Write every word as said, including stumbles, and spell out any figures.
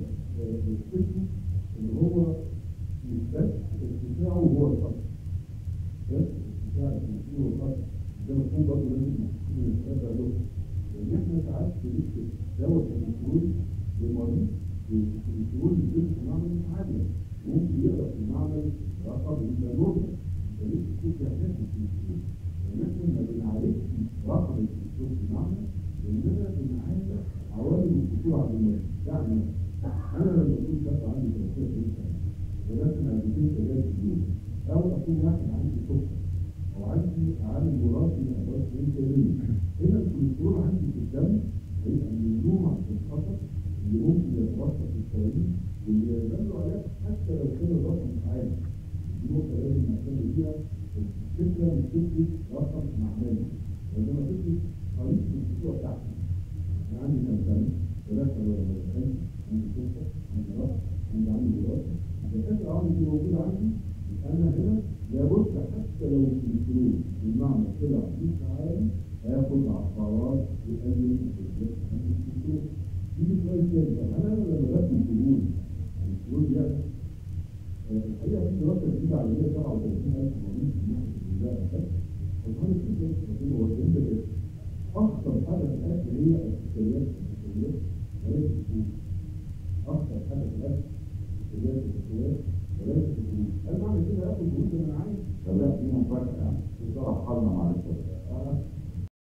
مشكلته ان هو مش بس ارتفاعه هو الخط، بس ارتفاع الكرسي هو الخط، ده مفهوم برضه لازم نتابع له، لان احنا ساعات بنكتب دواء كوليسترول لمريض الكوليسترول اللي في المعمل مش عاليه، ممكن يقرا في المعمل رقم يبقى نورمال، يبقى لسه في حاجات في الكوليسترول، لان احنا ما بنعالجش رقم الكوليسترول في المعمل، لاننا بنعالج عوامل الخطوره على المريض، يعني انا لما اكون شاب عندي ثلاثين وعشرين سنه ولكن عندي سجاير في اليوم، او اكون واحد عندي سكر او عندي عامل وراثي امراض انسولين، هنا الكوليسترول عندي في الدم هيبقى ممنوع في الخطر اللي ممكن يتوسط في الشرايين واللي يلزم له علاج حتى لو كان الرقم مش عالي. دي نقطه لازم نهتم بيها. الفكره مش فكره رقم معملي، وانما فكره طريقه الخطوره بتاعتي. انا عندي كام سنه؟ ثلاثه ولا خمسه، عندي سكر، عندي رقم، عندي عندي وراثه، الدكاتره العوامل دي موجوده عندي، انا هنا لابد حتى لو الكوليسترول المعمل طلع مش عالي هاخد عقارات تقلل الكوليسترول عند الكوليسترول. دي سؤال تاني، طب انا لما باكل دهون الكوليسترول يعني الحقيقه في دراسه جديده على مية وسبعة وثلاثين ألف مريض من ناحيه الغذاء بس، وظهرت نتائج خطيره وجدا. اخطر حاجه في الاكل هي السكريات، السكريات وليس الدهون. اخطر حاجه في الاكل السكريات والسكريات وليس الدهون. هل معنى كده اكل دهون زي ما انا عايز؟ لا، في مفاجاه بصراحه حالنا مع